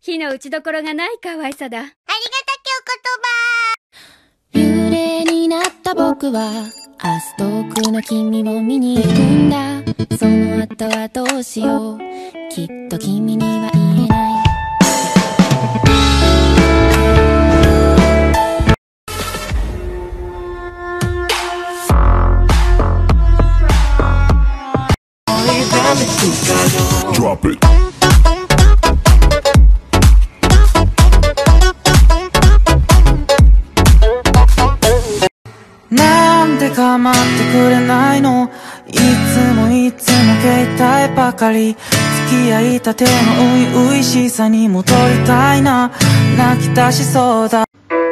火の打ちどころがない可愛さだ。 ありがたきお言葉。 幽霊になった僕は明日遠くの君を見に行くんだ。その後はどうしよう、きっと君には言えない。 Drop it. なんで構ってくれないの、いつも携帯ばかり。付き合いたての初々しさに戻りたいな。泣き出しそうだ。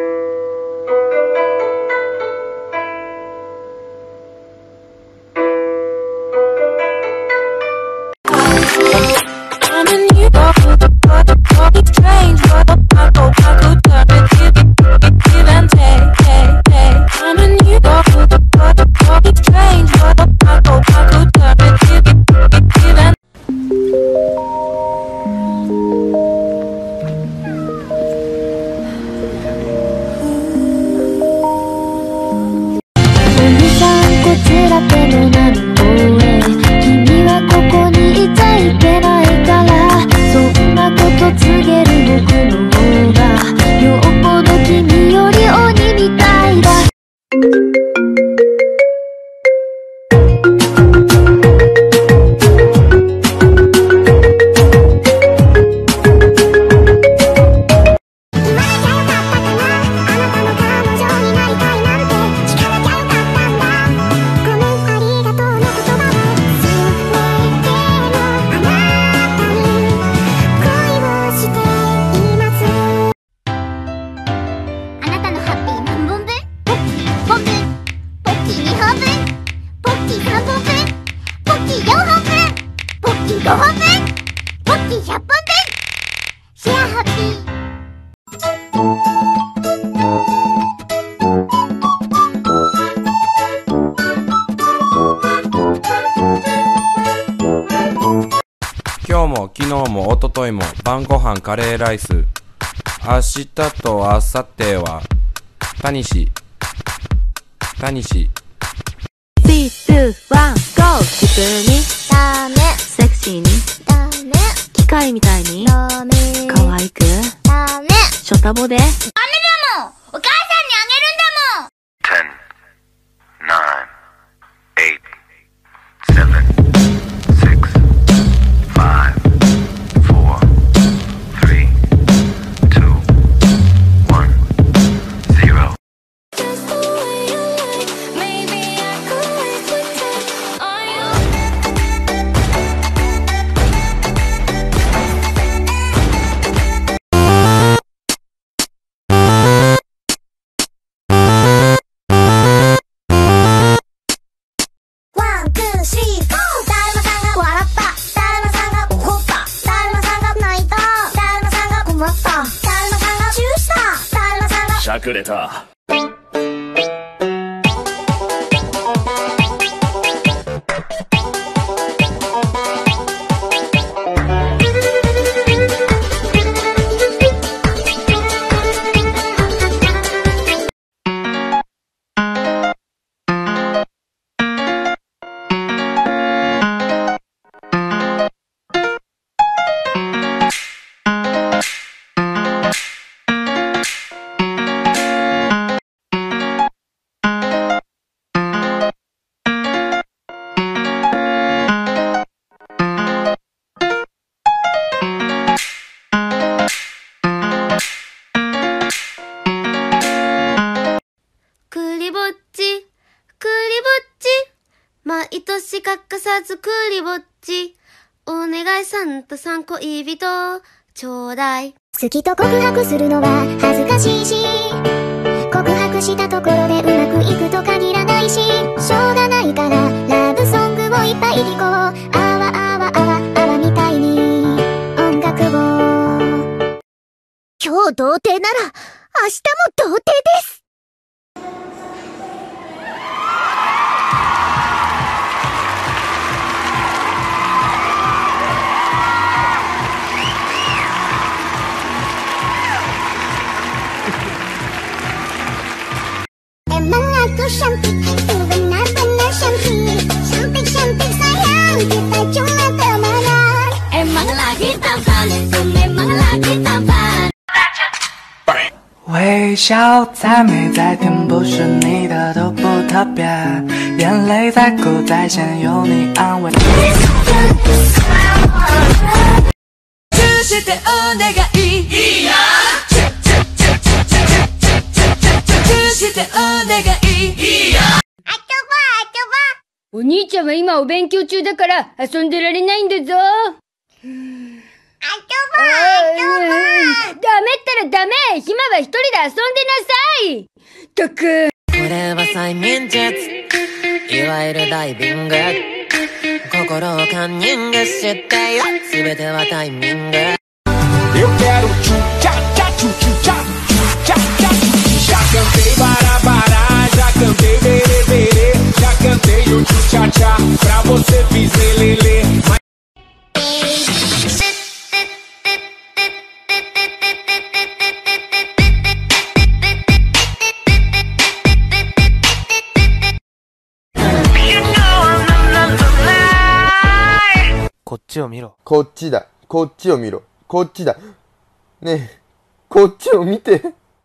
今日も昨日も一昨日も晩ご飯カレーライス。明日と明後日はタニシ。3、2、1、GO。普通にダメ。 セクシーにダメ。 機械みたいにダメ。 可愛くダメ。 ショタボでダメだもん。お母さんにあげるんだもん。 10, 9, 8, 7, 6, 5, 4, 3, 2, 1, 0. しゃくれた。 毎年欠かさずクリぼっち。お願いサンタさん恋人ちょうだい。 好きと告白するのは恥ずかしいし、告白したところでうまくいくと限らないし、しょうがないからラブソングをいっぱい聴こう。あわあわあわあわみたいに音楽を。今日童貞なら明日も童貞です。 cantik, tuh benar-benar cantik. Cantik-cantik sayang, kita cuma temenan. Emang lagi tampan, tuh memang lagi tampan. 微笑再美再甜，不是你的都不特别，眼泪再苦再咸，有你安慰。許してお願い。いいよ。許してお願い。いいよ。 お兄ちゃんは今お勉強中だから遊んでられないんだぞ。ダメったらダメ。ひまは一人で遊んでなさい。ったく。 これは催眠術、いわゆるダイビング。心をカンニングしてよ、すべてはタイミング。 Eu quero tchu-tcha-tcha, tchu-tchu-tcha, tchu-tcha-tcha. Já cantei bará-bará, já cantei berê-berê, já cantei o tchu-tcha-tcha, pra você fiz lelê. Mas... こっちを見ろ。 こっちだ。こっちを見ろ。こっちだ。ねえ、こっちを見て。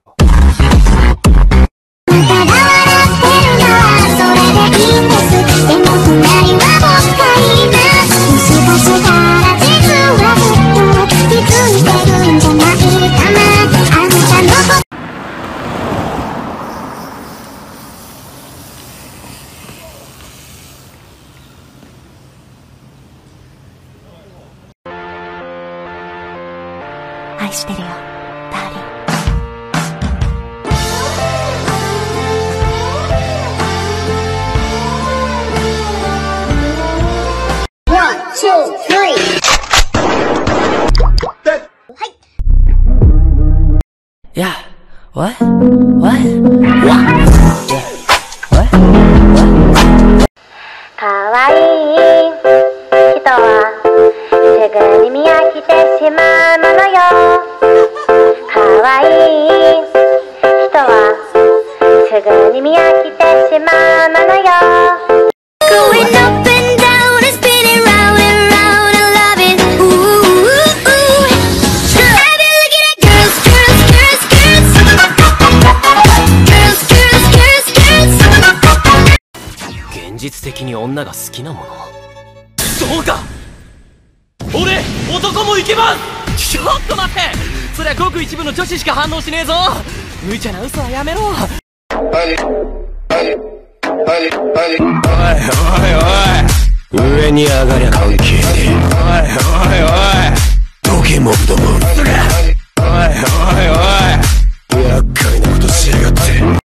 愛してるよ、ダーリン。 Yeah, what? What? What? かわいい人はすぐに見飽きてしまうものよ。かわいい人はすぐに見飽きてしまうものよ。Going up and down and spinning round and round and loving. Ooh, ooh, ooh. I've been looking at girls, girls, girls, girls. Girls, girls, girls, girls. 現実的に女が好きなもの。そうか。俺、男も行けます。ちょっと待って、そりゃごく一部の女子しか反応しねえぞ。無茶な嘘はやめろ。おいおいおい、上に上がりゃ関係ねえ。おいおいおい、時計モブども。おいおいおい、厄介なことしやがって。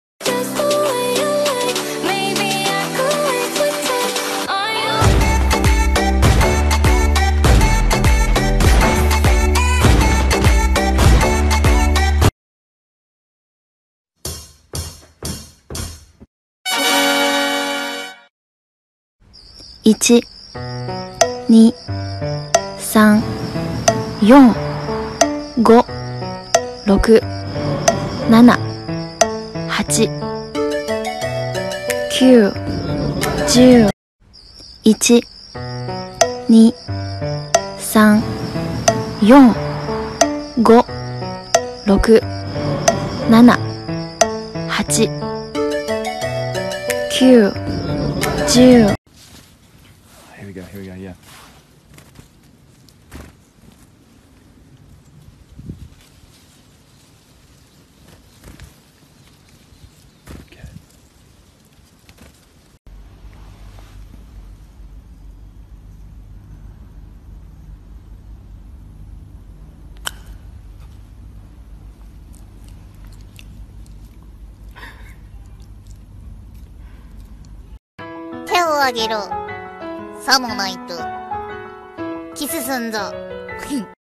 1、2、3、4、5、6、7、8、9、10。1、2、3、4、5、6、7、8、9、10。 Here we go, yeah. Okay. 手をあげろ。さもないとキスすんぞ。